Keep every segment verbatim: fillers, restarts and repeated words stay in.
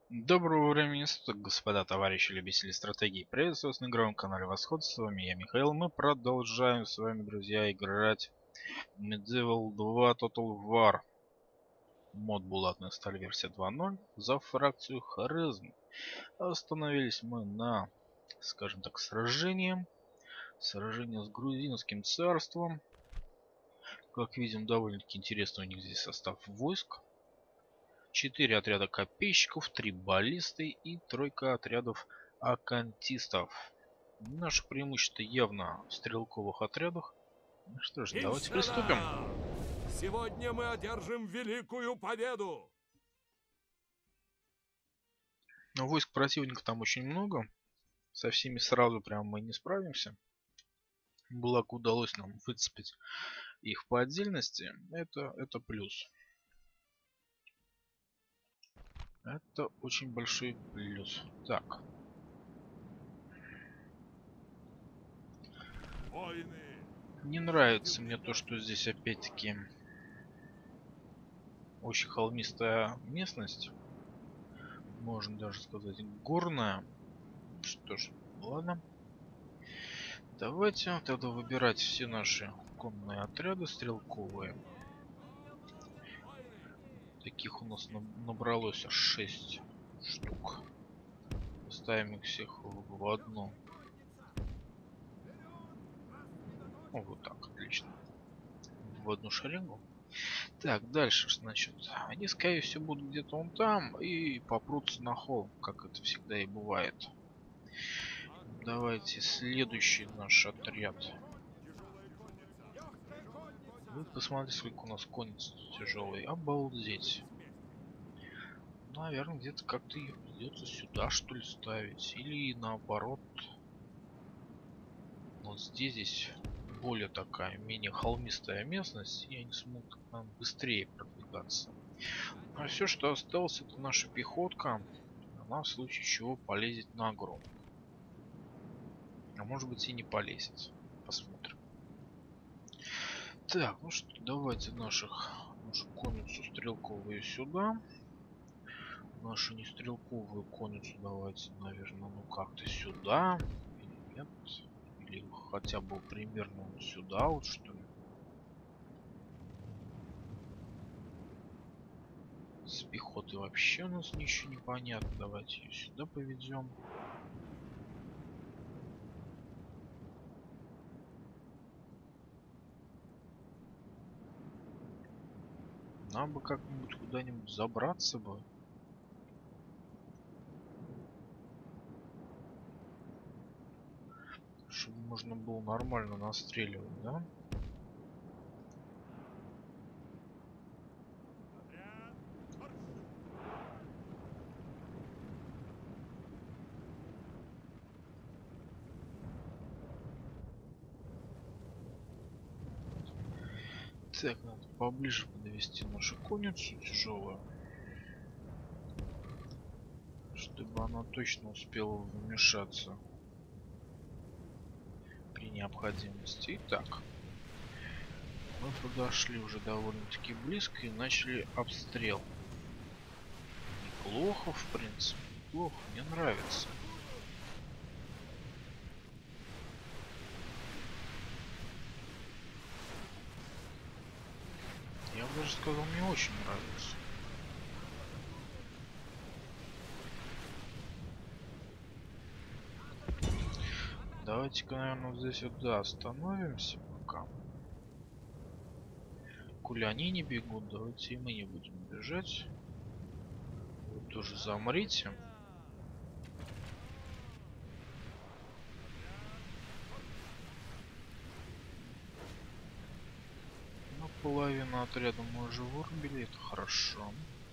Доброго времени суток, господа, товарищи, любители стратегии. Приветствую вас на игровом канале Восход. С вами я, Михаил. Мы продолжаем с вами, друзья, играть в Medieval два Total War. Мод Булатная сталь, версия два ноль. За фракцию Хорезм. Остановились мы на, скажем так, сражении. Сражение с грузинским царством. Как видим, довольно-таки интересный у них здесь состав войск. Четыре отряда копейщиков, три баллисты и тройка отрядов акантистов. Наше преимущество явно в стрелковых отрядах. Ну что ж, давайте приступим. Сегодня мы одержим великую победу! Но войск противника там очень много. Со всеми сразу прям мы не справимся. Благо удалось нам выцепить их по отдельности. Это, это плюс. Это очень большой плюс. Так. Войны! Не нравится мне то, что здесь опять-таки очень холмистая местность. Можно даже сказать горная. Что ж, ладно. Давайте тогда выбирать все наши конные отряды стрелковые. Таких у нас набралось аж шесть штук. Ставим их всех в одну. О, вот так, отлично. В одну шеренгу. Так, дальше, значит, они, скорее всего, будут где-то вон там и попрутся на холм, как это всегда и бывает. Давайте следующий наш отряд. Вы посмотрите, сколько у нас конницы тяжелый. Обалдеть. Наверное, где-то как-то ее придется сюда, что ли, ставить. Или наоборот. Вот здесь, здесь более такая, менее холмистая местность. И они смогут к нам быстрее продвигаться. А все, что осталось, это наша пехотка. Она в случае чего полезет на гору. А может быть и не полезет. Посмотрим. Так, ну что, давайте наших, нашу конницу стрелковую сюда. Нашу нестрелковую конницу давайте, наверное, ну как-то сюда. Или нет. Или хотя бы примерно вот сюда вот, что ли. С пехотой вообще у нас ничего не понятно. Давайте ее сюда поведем. Нам бы как-нибудь куда-нибудь забраться бы. Чтобы можно было нормально настреливать, да? Так, надо поближе подвести нашу конницу тяжелую. Чтобы она точно успела вмешаться при необходимости. Итак. Мы подошли уже довольно-таки близко и начали обстрел. Неплохо, в принципе, неплохо, мне нравится. Я бы даже сказал, мне очень нравится. Давайте-ка, наверное, вот здесь вот, да, остановимся пока. Коли они не бегут, давайте и мы не будем бежать. Вы тоже замрите. Ну, половину отряда мы уже вырубили, это хорошо.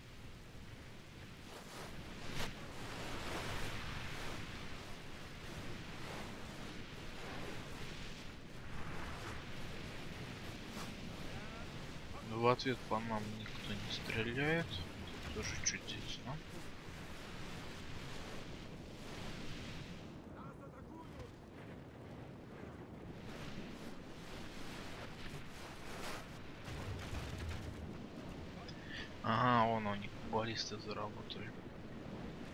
В ответ по нам никто не стреляет. Это тоже чудесно. Ага, вон у них баллисты заработали.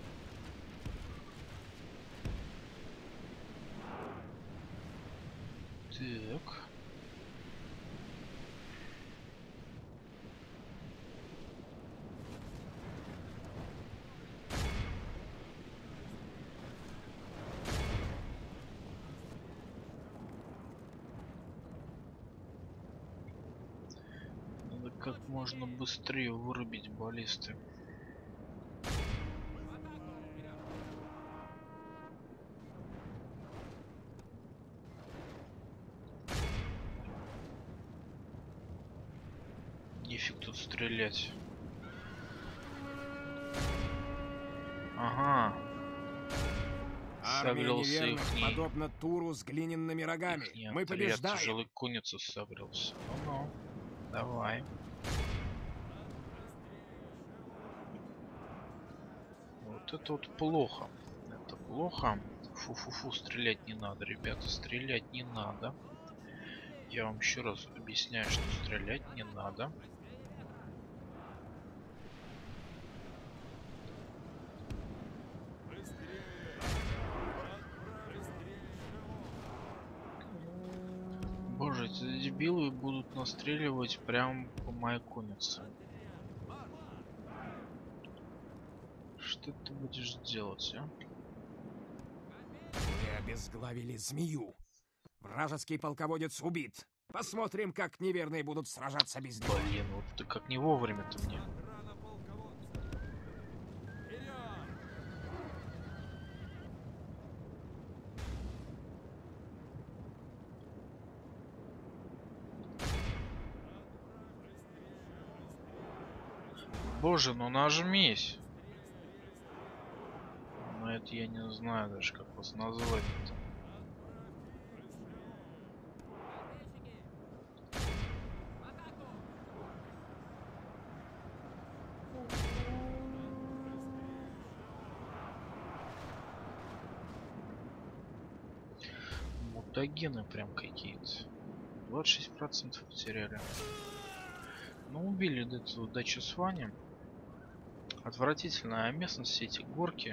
Так. Надо как можно быстрее вырубить баллисты. Нефиг тут стрелять. Ага. Армия Согрелся неверных, ихний, подобно туру с глиняными рогами. ихний Мы отряд побеждаем. тяжелой конницы согрелся. Ну-ну. Давай. Вот это вот плохо. Это плохо. Фу-фу-фу, стрелять не надо, ребята, стрелять не надо. Я вам еще раз объясняю, что стрелять не надо. Боже, эти дебилы будут настреливать прям по моей коннице. Что ты будешь делать, а? Мы обезглавили змею. Вражеский полководец убит. Посмотрим, как неверные будут сражаться без него. Блин, вот ты как не вовремя-то мне. Боже, ну нажмись. Но это я не знаю даже, как вас назвать-то. Мутагены прям какие-то. двадцать шесть процентов потеряли. Ну, убили эту дачу с Вани. Отвратительная местность, все эти горки.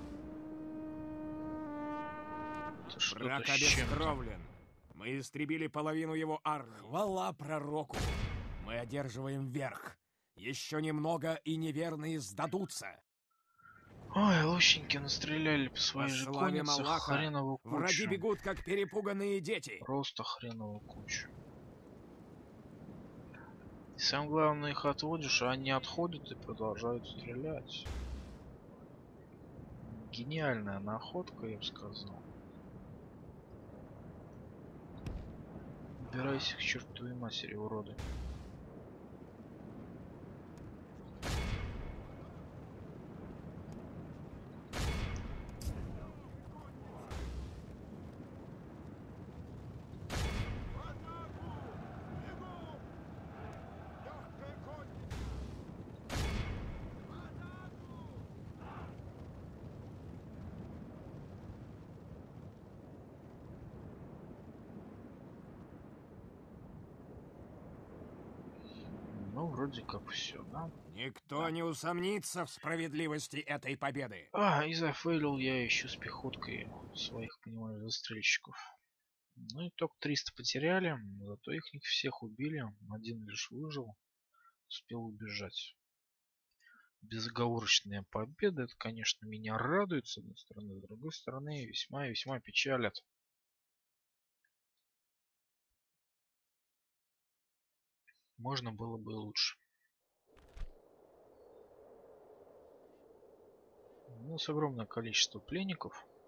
Это что-то Враг с чем-то. обескровлен. Мы истребили половину его армии. Хвала пророку. Мы одерживаем верх. Еще немного, и неверные сдадутся. Ой, лучники настреляли по своей же Прославим коннице Аллаха. хреновую Враги кучу. бегут, как перепуганные дети. Просто хреновую кучу. И самое главное, их отводишь, а они отходят и продолжают стрелять. Гениальная находка, я бы сказал. Убирайся к чертовой матери, уроды. Ну, вроде как все, да? Никто Да. не усомнится в справедливости этой победы. А, и зафейлил я еще с пехоткой своих, понимаю, застрельщиков. Ну и только триста потеряли, зато их всех убили. Один лишь выжил, успел убежать. Безоговорочная победа, это, конечно, меня радует, с одной стороны, с другой стороны, весьма и весьма печалит. Можно было бы лучше. У нас огромное количество пленников.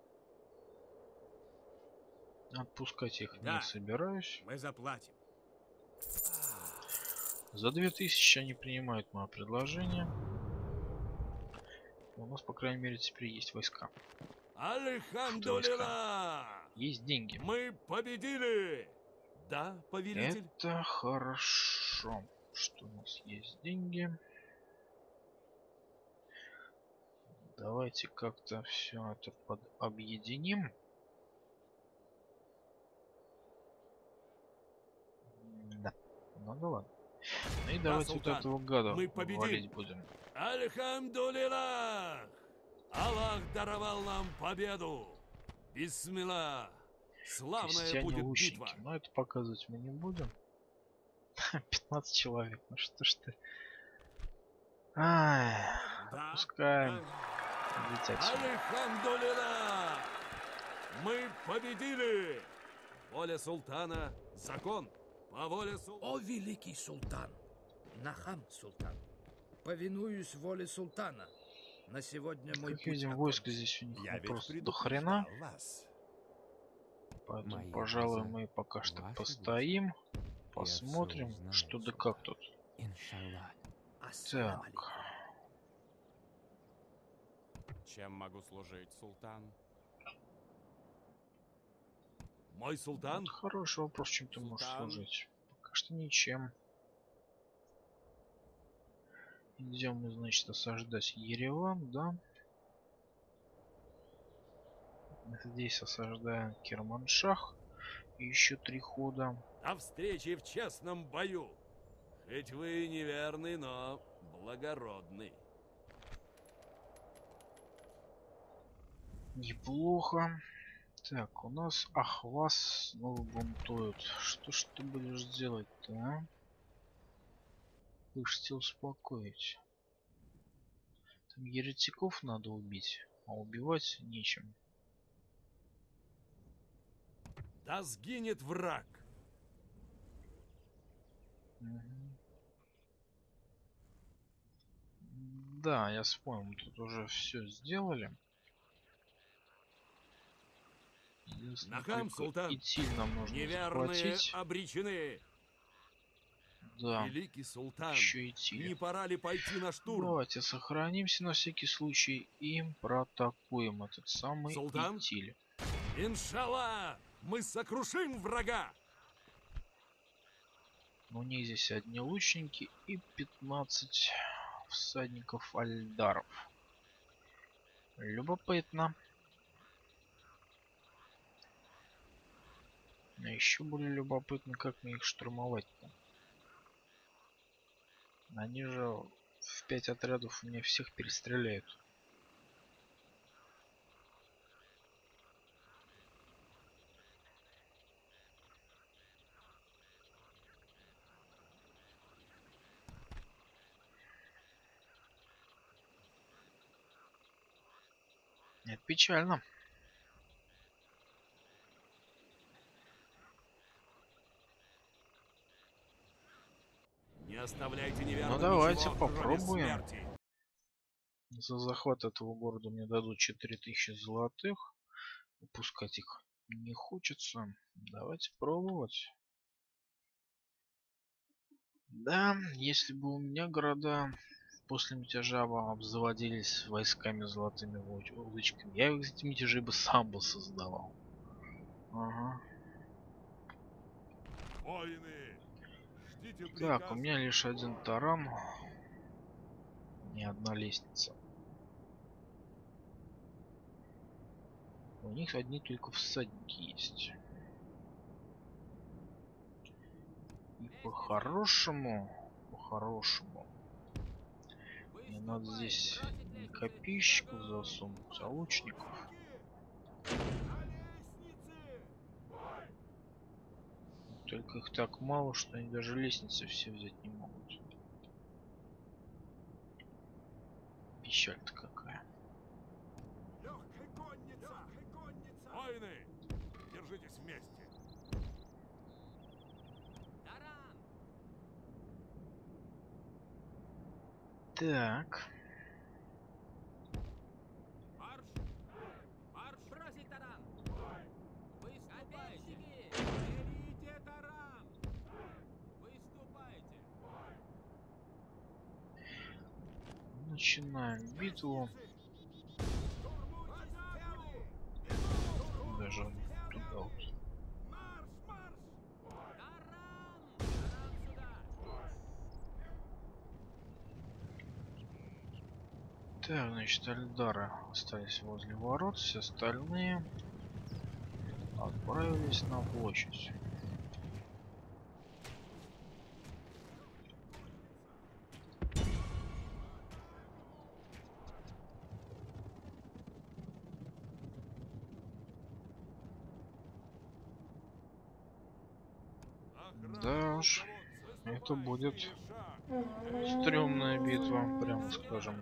Отпускать их Да. не собираюсь. Мы заплатим. За две тысячи они принимают мое предложение. У нас, по крайней мере, теперь есть войска. Альхамдулилlah! Есть деньги. Мы победили! Да, повелитель? Это хорошо, что у нас есть деньги. Давайте как-то все это под объединим. Да, ну да ладно. Ну и давайте вот султан, этого гада мы победим. валить будем. Альхамдулилlah! Аллах даровал нам победу! Бисмилlah! Славная Крестьяне будет лучники. битва. Но это показывать мы не будем. пятнадцать человек. Ну что ж ты. Ай, Да, отпускаем. да. Лететь отсюда. Альхамдулилlah! Мы победили! Воля султана — закон. По воле султана... О, великий султан! Нахам, султан! Повинуюсь воле султана. На сегодня мой Как путь видим, окончен. войска здесь у них Я ну, ведь просто до предупреждал хрена. вас. Поэтому, Мои пожалуй, глаза мы пока что ваши постоим. глаза. Посмотрим, всё что узнаю, да как султан. тут. Иншаллах. Ассалам Так. алейкум. Чем могу служить, султан? Мой султан? Вот хороший вопрос, чем ты можешь Султан. служить. Пока что ничем. Идем мы, значит, осаждать Ереван, да? Здесь осаждаем Керманшах. И еще три хода. До встречи в честном бою. Хоть вы и неверный, но благородный. Неплохо. Так, у нас Ахваз снова бунтует. Что ж ты будешь делать-то, а? Пышите успокоить. Там еретиков надо убить, а убивать нечем. Да сгинет враг. Мгм. Да, я вспомнил, мы тут уже все сделали. Единственное, Нахам, только султан. Итиль нам нужно Неверные захватить. обречены. Да, Великий султан, еще Итиль. не пора ли пойти на штурм? Давайте сохранимся на всякий случай и проатакуем этот самый Султан? Итиль. Иншаллах, мы сокрушим врага. У них здесь одни лучники и пятнадцать всадников альдаров. Любопытно. А еще более любопытно, как мне их штурмовать-то. Они же в пять отрядов у меня всех перестреляют. Это печально. Не оставляйте неверным Ну, давайте ничего, кроме попробуем. смерти. За захват этого города мне дадут четыре тысячи золотых. Упускать их не хочется. Давайте пробовать. Да, если бы у меня города после мятежа обзаводились войсками золотыми уч- улычками, я их эти мятежи бы сам бы создавал. Ага. Воины, ждите Так, приказа. у меня лишь один таран. Ни одна лестница. У них одни только всадники есть. И по-хорошему, по-хорошему, мне надо здесь не копейщиков засунуть, а лучников. Только их так мало, что они даже лестницы все взять не могут. Печаль-то какая. Легкая конница! Легкая конница! Воины, держитесь вместе. Так. Марш! Марш! Бросить таран! Выступайте! Берите таран! Выступайте! Начинаем битву. Даже туда вот. Марш! Марш! Таран! Таран сюда! Так, значит, альдары остались возле ворот, все остальные отправились на площадь. Да уж, это будет стрёмная битва, прямо скажем.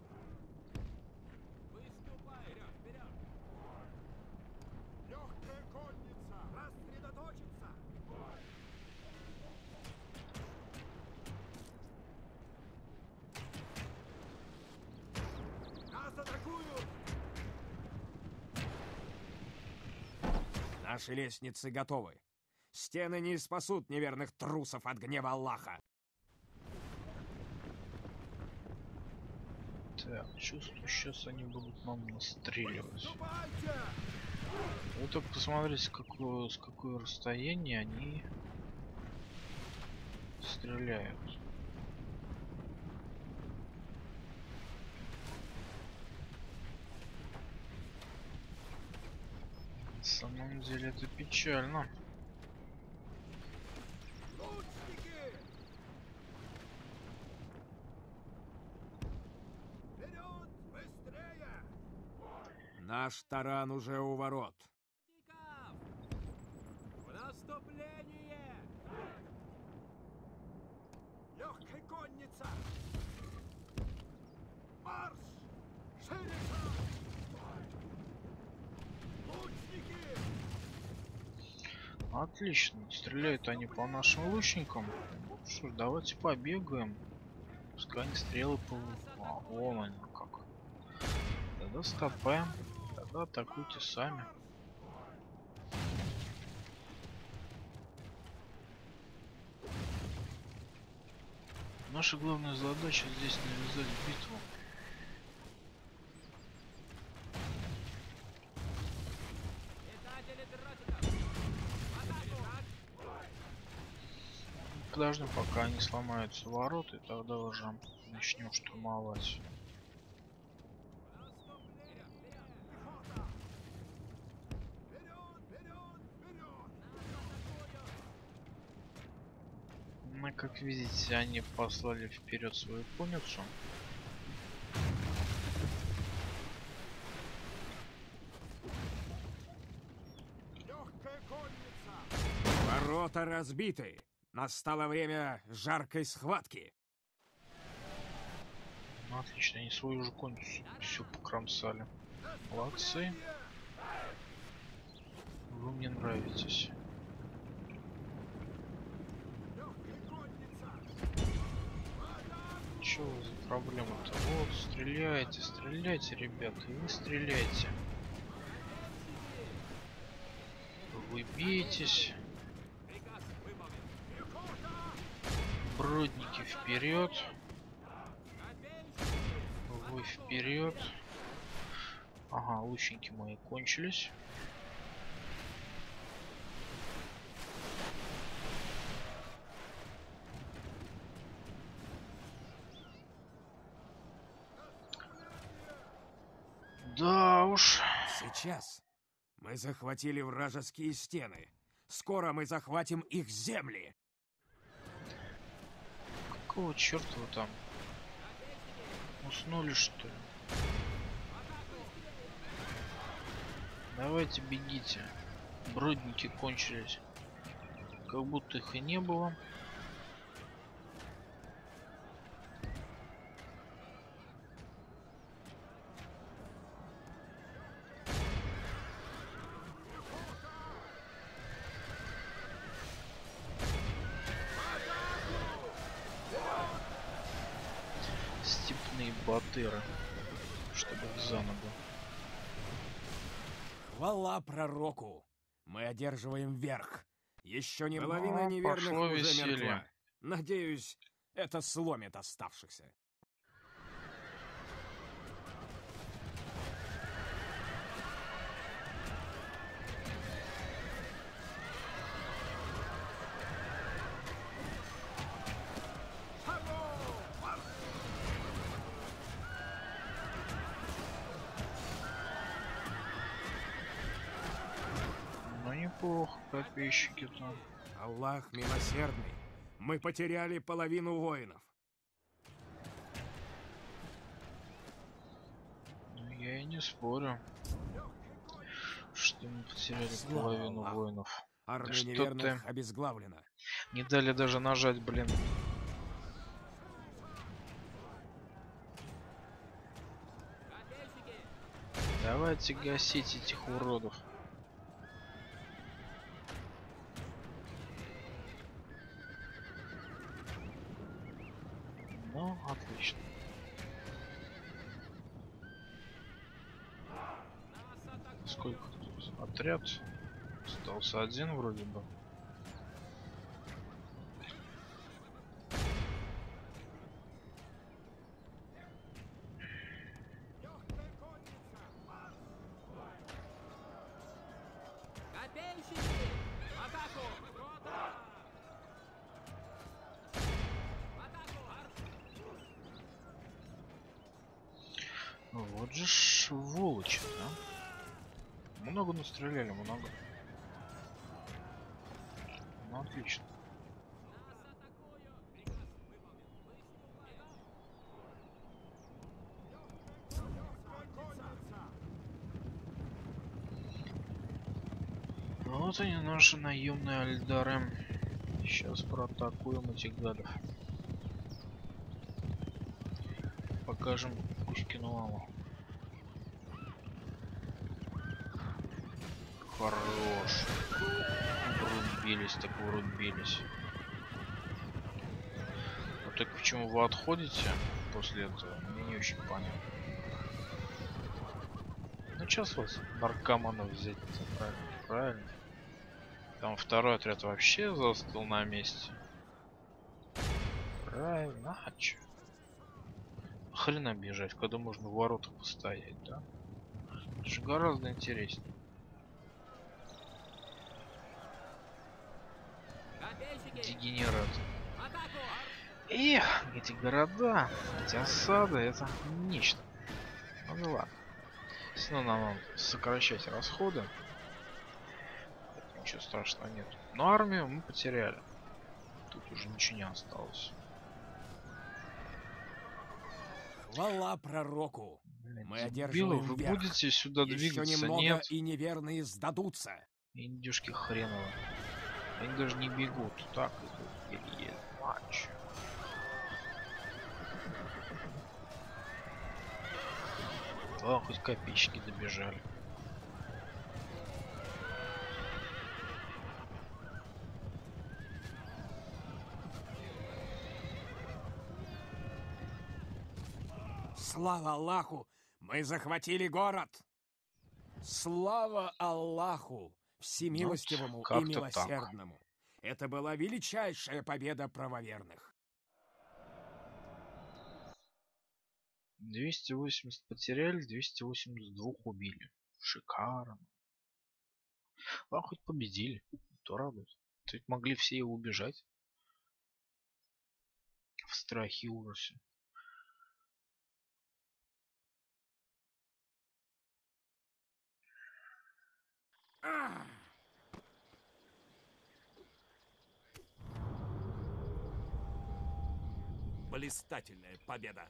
Наши лестницы готовы. Стены не спасут неверных трусов от гнева Аллаха. Так, чувствую, сейчас они будут нам настреливать. Вы только посмотрите, с какого, с какого расстояния они стреляют. На самом деле это печально. Наш таран уже у ворот. В наступление! Легкая конница! Марш! Шире шаг! Лучники! Отлично, стреляют они по нашим лучникам. Ну что ж, давайте побегаем. Пускай они стрелы по... А, вон они как. Тогда стопаем. Тогда атакуйте сами. Наша главная задача здесь навязать битву. Подождем, пока они сломаются ворота, и тогда уже начнем штурмовать. Ну, как видите, они послали вперед свою конницу. Ворота разбиты. Настало время жаркой схватки. Ну, отлично, они свою же конницу все покромсали. Молодцы. Вы мне нравитесь. Чё за проблема-то? Вот, стреляйте, стреляйте, ребята, и вы стреляйте. Вы бейтесь. Бродники вперед. Вы вперед. Ага, лучники мои кончились. Да уж. Сейчас мы захватили вражеские стены. Скоро мы захватим их земли. Какого черта вы там? Уснули, что ли? Давайте бегите. Бродники кончились. Как будто их и не было. Степные батыры, чтобы их за ногу. Хвала пророку! Мы одерживаем верх. Еще не половина Ну, неверных пошло уже веселье. мертва. Надеюсь, это сломит оставшихся. Ну неплохо, подписчики-то. Аллах милосердный. Мы потеряли половину воинов. Ну я и не спорю, что мы потеряли Слава половину Аллаху. воинов. Армия что неверных ты? обезглавлена. Не дали даже нажать, блин. Давайте гасить этих уродов. Ну, отлично. Сколько тут? Отряд. Остался один вроде бы. Вот же сволочи, да? Много настреляли, много. Ну, отлично. Вот они, наши наемные альдары. Сейчас проатакуем этих гадов. Покажем Кузькину маму. Хорош. Врубились, так врубились. Вот так почему вы отходите после этого, мне не очень понятно. Ну сейчас вас наркоманов взять, правильно, правильно. Там второй отряд вообще застыл на месте. Правильно, а чё? Хрена бежать, когда можно в воротах постоять, да? Это же гораздо интереснее. Дегенераты. Эх, эти города, эти осады, это нечто. Ну да ладно. Все равно нам надо сокращать расходы. Ничего страшного нет. Но армию мы потеряли. Тут уже ничего не осталось. Хвала пророку! Блин, Мы дебилы, одерживаем вы верх. будете сюда Еще двигаться? немного, Нет. и неверные сдадутся. Индюшки хреновые. Они даже не бегут. Так идут. Еле-еле. Матч. Ладно, хоть копейщики добежали. Слава Аллаху! Мы захватили город! Слава Аллаху! Всемилостивому Ну, и как-то так. милосердному! Это была величайшая победа правоверных. двести восемьдесят потеряли, двести восемьдесят два убили. Шикарно. А хоть победили. То радует. Ведь могли все и убежать. В страхе и ужасе. Блистательная победа.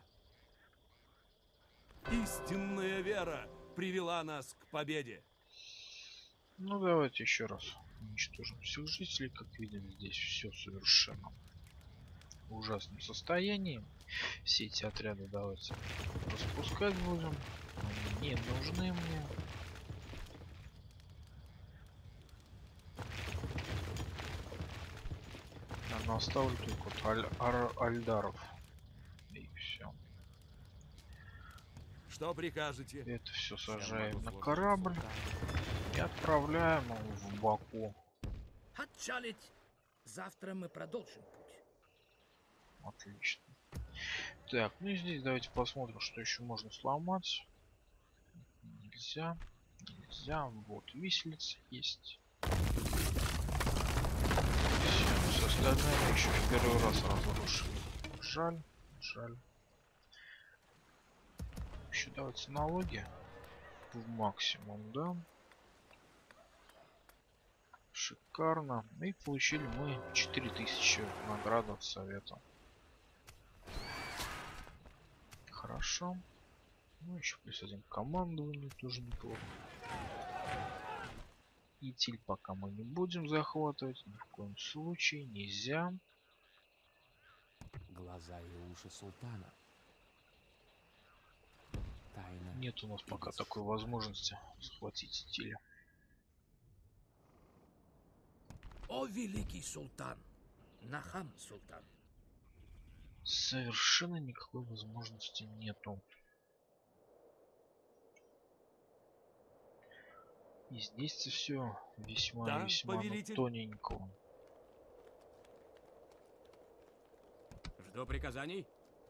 Истинная вера привела нас к победе. Ну давайте еще раз уничтожим всех жителей. Как видим, здесь все совершенно в ужасном состоянии. Все эти отряды давайте распускать будем. Они не нужны мне. Но оставлю только вот аль ар альдаров. И все. Что прикажете? Это все Чем сажаем могу на служить, корабль султан? и отправляем его в Баку. Отчалить. Завтра мы продолжим путь. Отлично. Так, ну и здесь давайте посмотрим, что еще можно сломать. Нельзя. Нельзя. Вот виселица есть. Все, все остальное мы еще в первый раз разрушили. Жаль, жаль. Еще давайте налоги в максимум, да? Шикарно. И получили мы четыре тысячи наград от совета. Хорошо. Ну еще плюс один к командованию, тоже неплохо. Итиль пока мы не будем захватывать. Ни в коем случае. Нельзя. Глаза и уши султана. Тайна. Нет у нас и пока такой бесшумно. возможности захватить Итиля. О, великий султан! Нахам султан! Совершенно никакой возможности нету. И здесь все весьма Да, весьма ну, повелитель? тоненько. Жду приказаний.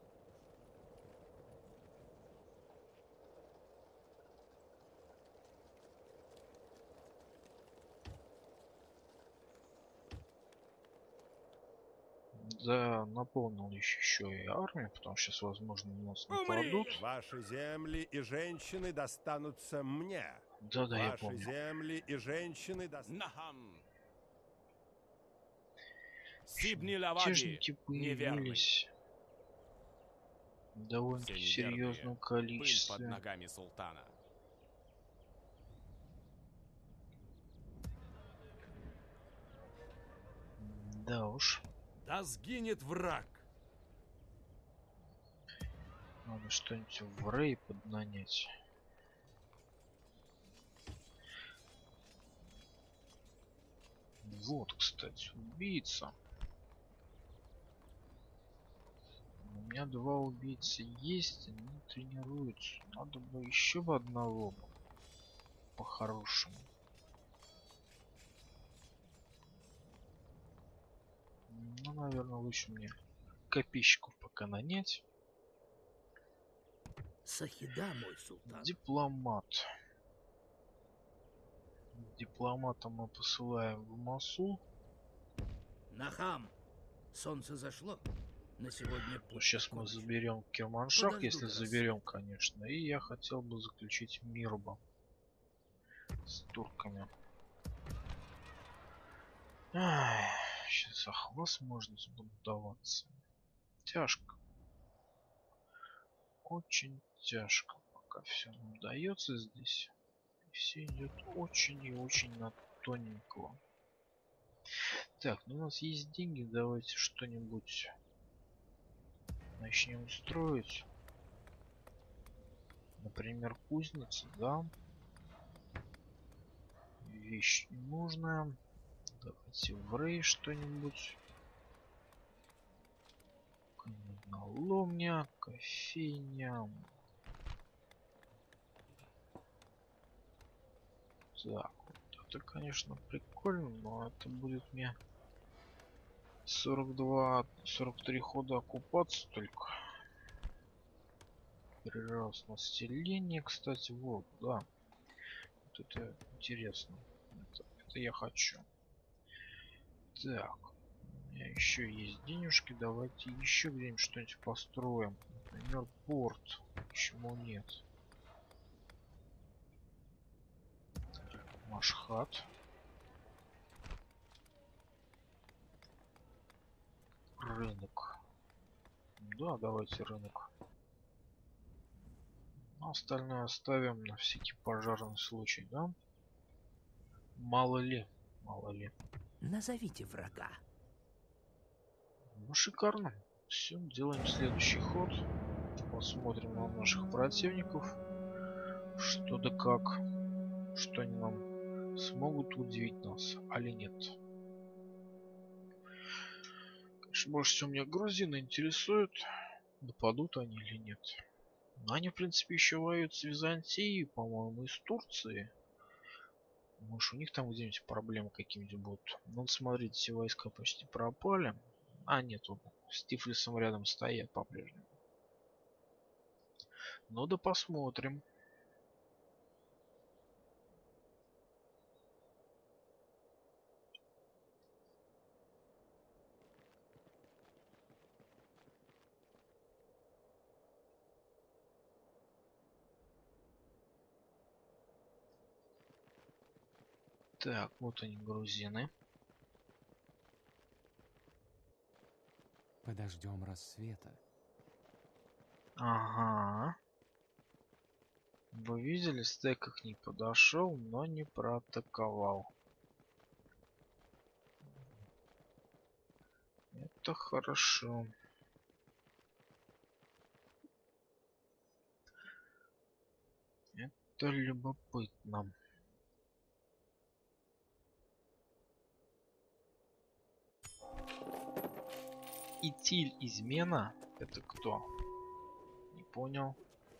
Да, наполнил еще и армию, потому что сейчас, возможно, нас нападут. Ваши земли и женщины достанутся мне. Да-да, я Ваши помню. земли и женщины достанутся... Нахам. Сибни Мятежники неверный. появились в довольно-таки Все неверные. серьезном Пыль под количестве. ногами султана. Да уж. Да сгинет враг. Надо что-нибудь в Рей поднанять. Вот, кстати, убийца. У меня два убийцы есть, они тренируются. Надо бы еще бы одного по-хорошему. Ну, наверное, лучше мне копейщиков пока нанять. Сахида, мой султан! Дипломат. Дипломата мы посылаем в Масул. Нахам! Солнце зашло. На сегодня путь Сейчас мы закончен. заберем Керманшах, Подожду если до заберем, конечно. И я хотел бы заключить мир бы с турками. Ай, сейчас Ахваз может сбунтоваться. Тяжко. Очень тяжко. Пока все нам дается здесь. Все идет очень и очень на тоненького. Так, ну у нас есть деньги, давайте что-нибудь начнем строить. Например, кузница, да. Вещь ненужная. Давайте в Рей что-нибудь. Каменоломня, кофейня. Так, вот это, конечно, прикольно, но это будет мне сорок два сорок три хода оккупации только. Прирост населения, кстати, вот, да. Вот это интересно. Это, это я хочу. Так, у меня еще есть денежки. Давайте еще где-нибудь что-нибудь построим. Например, порт. Почему нет? Машхат. Рынок. Да, давайте рынок. А остальное оставим на всякий пожарный случай, да? Мало ли, мало ли. Назовите врага. Ну, шикарно. Все, делаем следующий ход. Посмотрим на наших противников. Что да как. Что они нам смогут удивить нас, али нет. Конечно, больше всего меня грузины интересуют. Нападут они или нет. Но они, в принципе, еще воюют с Византией, по-моему, и с Турцией. Может, у них там где-нибудь проблемы какие-нибудь будут. Ну, смотрите, все войска почти пропали. А, нет, вот с Тифлисом рядом стоят по-прежнему. Ну да посмотрим. Так, вот они, грузины. Подождем рассвета. Ага. Вы видели, стек к ней подошел, но не проатаковал. это хорошо. Это любопытно. Итиль измена? Это кто? Не понял.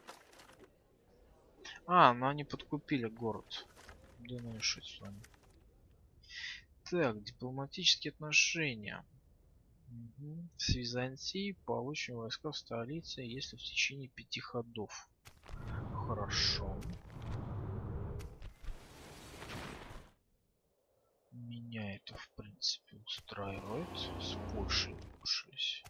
А, ну они подкупили город. Да ну и шить с вами. Так, дипломатические отношения. Угу. С Византией получим войска в столице, если в течение пяти ходов. Хорошо. Меня это в принципе устраивает. С Польшей улучшились.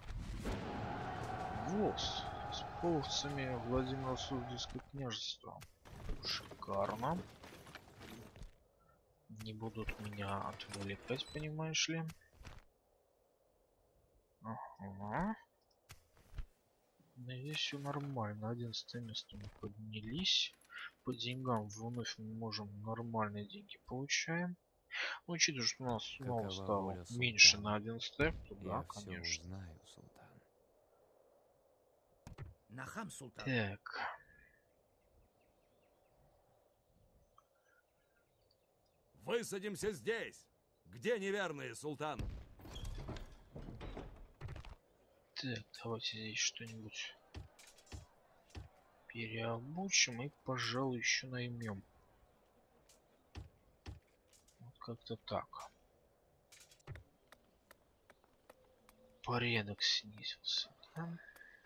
Волс. С половцами Владимира Суздальское княжество. Шикарно. Не будут меня отвлекать, понимаешь ли. Ага. Но здесь все нормально. одиннадцатое место мы поднялись. По деньгам вновь мы можем нормальные деньги получаем. Ну, учитывая, что у нас снова Какова стало воля меньше султана? на один степ, то Я да, все конечно. узнаю, султан. Нахам, султан. Так. Высадимся здесь. Где неверные, султан? Так, давайте здесь что-нибудь переобучим и, пожалуй, еще наймем. Вот как-то так. Порядок снизился. Да?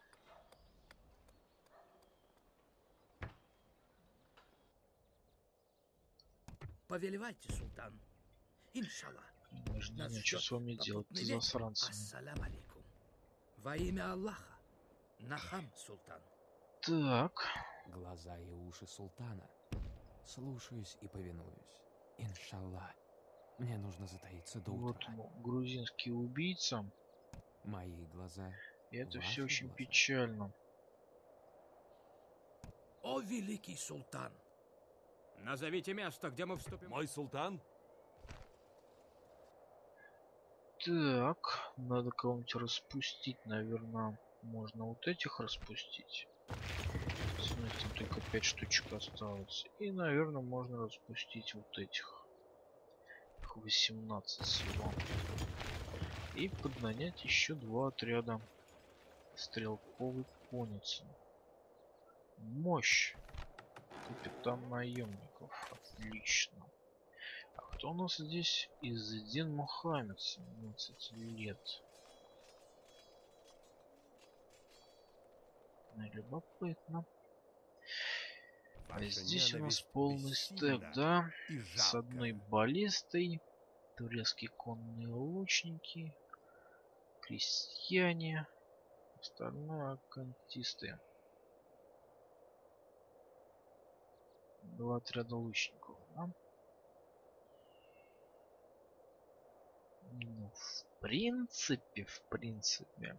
Повелевайте, султан. Иншаллах. Даже не Нас знаю, что ждет с вами делать, попутный с ветер. засранцами. Ассалям алейкум. Во имя Аллаха. Нахам, султан. Так. Глаза и уши султана. Слушаюсь и повинуюсь. Иншаллах. Мне нужно затаиться до Вот утра. ну, грузинский убийца. Мои глаза. И это Ваши все очень глаза. печально. О, великий султан. Назовите место, где мы вступим. Мой султан? Так, надо кого-нибудь распустить, наверное. Можно вот этих распустить. Смотрите, только пять штучек осталось. И, наверное, можно распустить вот этих. Их восемнадцать всего. И поднанять еще два отряда стрелковой конницы. Мощь. Капитан наемников. Отлично. А кто у нас здесь? Иззедин Мухаммед, семнадцать лет. Любопытно. А Ваша здесь у нас ненависть полный бессильна стек, да? и С одной жалка. баллистой. Турецкие конные лучники. Крестьяне. Остальное аккантисты. Два отряда лучников, да? Ну, в принципе, в принципе.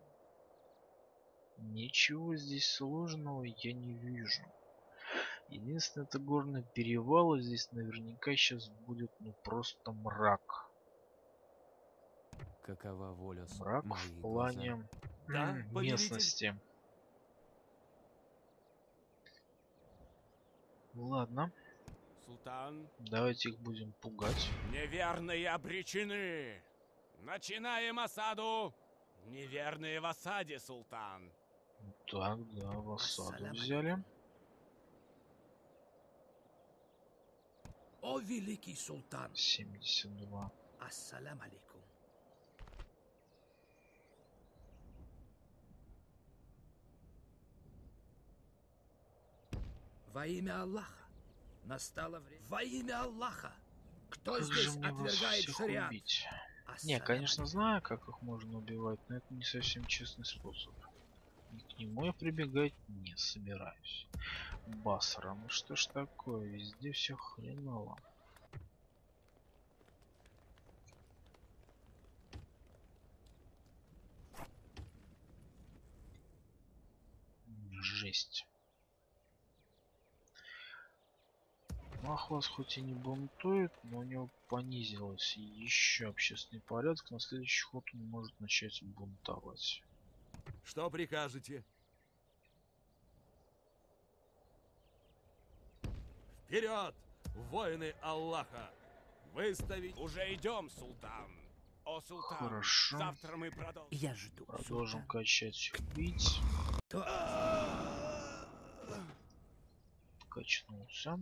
Ничего здесь сложного я не вижу. Единственное, это горный перевал, и здесь наверняка сейчас будет ну просто мрак. Какова воля султана? Мрак Мои в глаза. плане Да, м, повелитель. местности. Ладно, Султан. давайте их будем пугать. Неверные обречены. Начинаем осаду. Неверные в осаде, султан. Так, да, в осаду Ассалям взяли. алейкум. О, великий султан. семьдесят два. Ассалям алейкум. Во имя Аллаха. Настало время. Во имя Аллаха. Кто Как здесь же мне вас отвергает всех шариат? убить? Не, Ассалям конечно, алейкум. знаю, как их можно убивать, но это не совсем честный способ. И к нему я прибегать не собираюсь. Басра, ну что ж такое, везде все хреново. Жесть. Ахваз хоть и не бунтует, но у него понизилось еще общественный порядок. На следующий ход он может начать бунтовать. Что прикажете? Вперед, воины Аллаха! Выставить... Уже идем, султан. О, султан, Хорошо. завтра мы продолжим. Я жду, Продолжим султан. качать убить. Качнулся.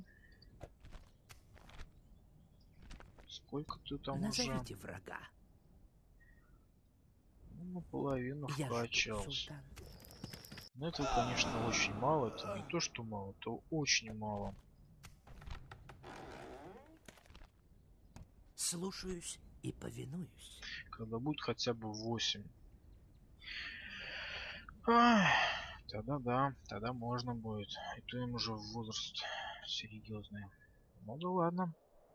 Сколько ты там Назовите уже? врага. Ну, наполовину Я жду, вкачался. султан. Но этого, конечно, очень мало. Это не то, что мало, это очень мало. Слушаюсь и повинуюсь. Когда будет хотя бы восемь. Ах, тогда да, тогда можно будет. И то им уже возраст серьезный. Ну да ладно.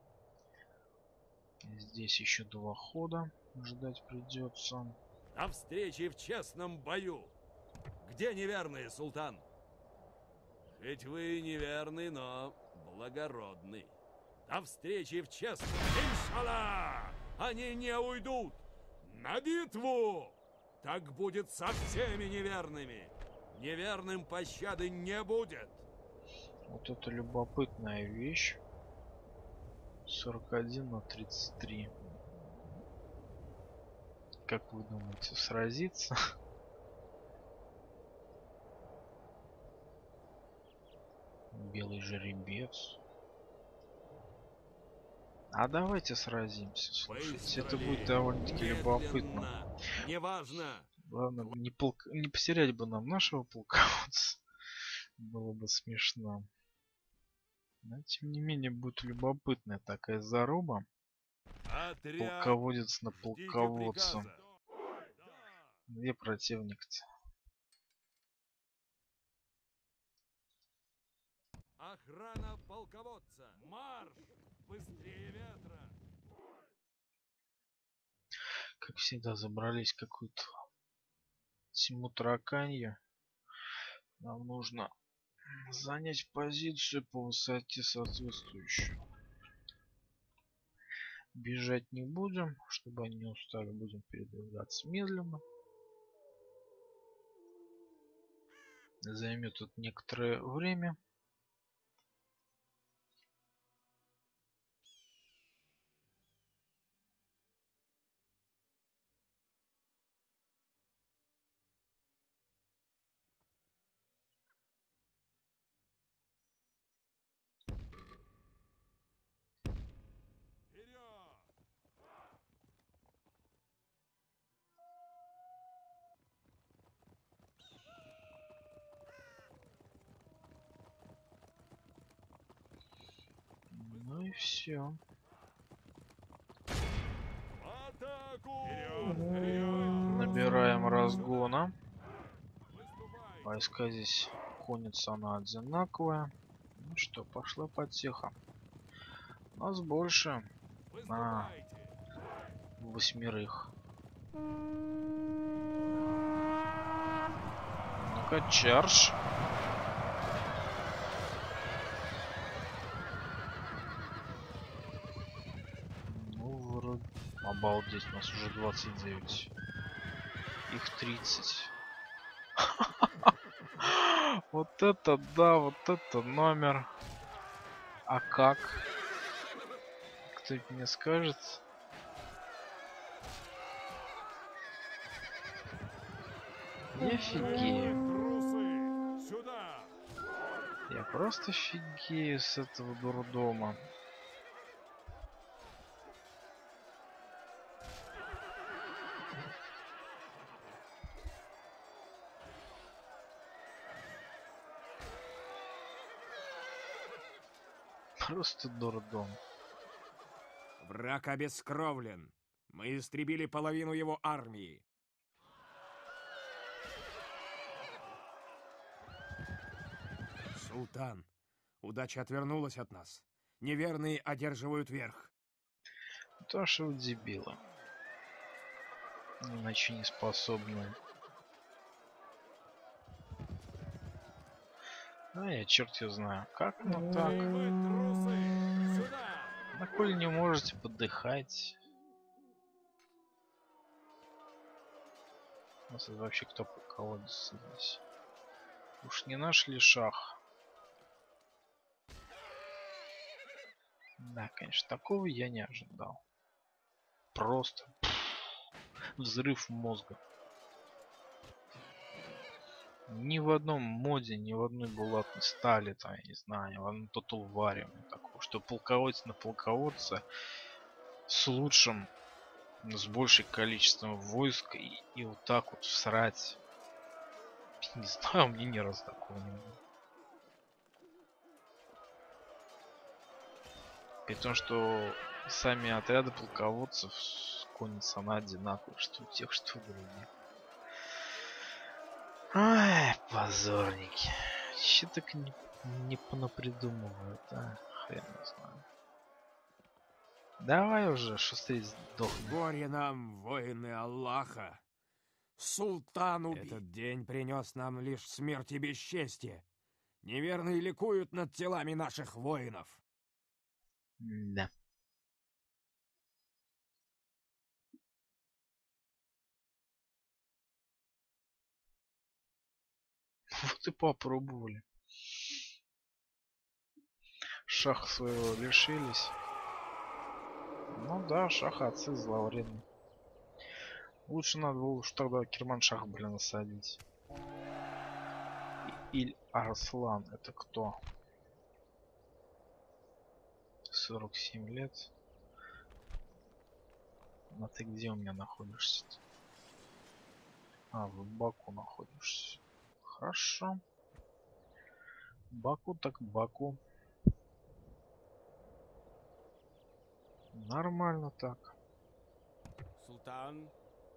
Здесь еще два хода ждать придется. О встрече в честном бою! Где неверные, султан? Хоть вы и неверный, но благородный. О встрече в честном... Иншаллах! Они не уйдут! На битву! Так будет со всеми неверными! Неверным пощады не будет! Вот это любопытная вещь. сорок один на тридцать три. Как вы думаете, сразиться? Белый жеребец. А давайте сразимся. Слушайте, это Быстро будет ли? довольно-таки любопытно. Медленно? Неважно! Главное, не, полк... не потерять бы нам нашего полководца. Было бы смешно. Но тем не менее будет любопытная такая заруба. Отряд! Полководец на Ждите полководца. приказа. Где противник-то? Охрана полководца! Марш! Быстрее ветра! Как всегда забрались в какую-то тьму тараканью. Нам нужно занять позицию по высоте соответствующую. Бежать не будем, чтобы они не устали, будем передвигаться медленно. Займет тут некоторое время. Вперед! Ну и все. В атаку! Вперед! Вперед! Набираем разгона. Выступай! Войска здесь конница, она одинаковая. Ну что, пошла потеха. Нас больше Выступайте! восьмерых. Ну-ка, чардж. Ну, вроде... Обалдеть, нас уже двадцать девять. Их тридцать. Вот это да, вот это номер. А как? Кто-нибудь мне скажет? Я офигею. Трусы! Сюда! Я просто офигею с этого дурдома. Просто дурдом. Враг обескровлен. Мы истребили половину его армии. Султан, удача отвернулась от нас. Неверные одерживают верх. То, что вы дебилы. Иначе не способны. А я черт его знаю. Как оно так? Вы трусы! Коль не можете подыхать. У нас вообще кто полководец здесь? Уж не наш ли шах? Да, конечно, такого я не ожидал. Просто взрыв мозга. Ни в одном моде, ни в одной булатной стали, там, я не знаю, ни в одном Total War такого, что полководец на полководца с лучшим, с большим количеством войск и, и вот так вот всрать. Не знаю, мне ни разу такого не было. При том, что сами отряды полководцев с конница она одинаковые, что у тех, что у других. Ай, позорники. Че так не, не понапридумывают, а? Хрен не знаю. Давай уже, шустрее сдохни. Горе нам, воины Аллаха. Султан убит. Этот день принес нам лишь смерть и бесчестье. Неверные ликуют над телами наших воинов. Да. Вот и попробовали. Шах своего лишились. Ну да, шах отцы зловредны. Лучше надо было уж тогда Керманшах, блин, насадить. Иль Арслан, это кто? сорок семь лет. А ты где у меня находишься -то? А, в Баку находишься. Хорошо. Баку так Баку. Нормально так. Султан.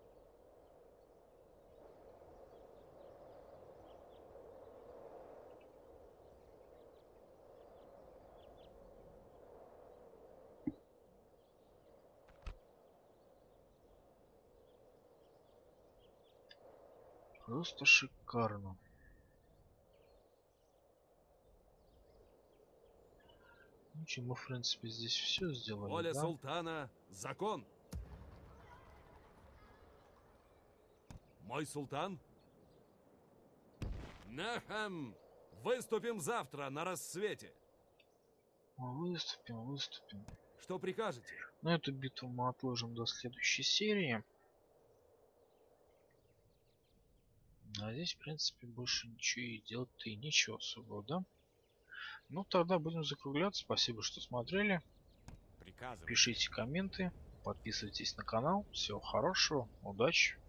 Просто шикарно. Ну что, мы в принципе здесь все сделали, Воля да? султана — закон. Мой султан? Нахам! Выступим завтра на рассвете. Выступим, выступим. Что прикажете? Но эту битву мы отложим до следующей серии. А здесь, в принципе, больше ничего и делать-то и ничего особого, да? Ну, тогда будем закругляться. Спасибо, что смотрели. Приказывайте. Пишите комменты, подписывайтесь на канал. Всего хорошего, удачи.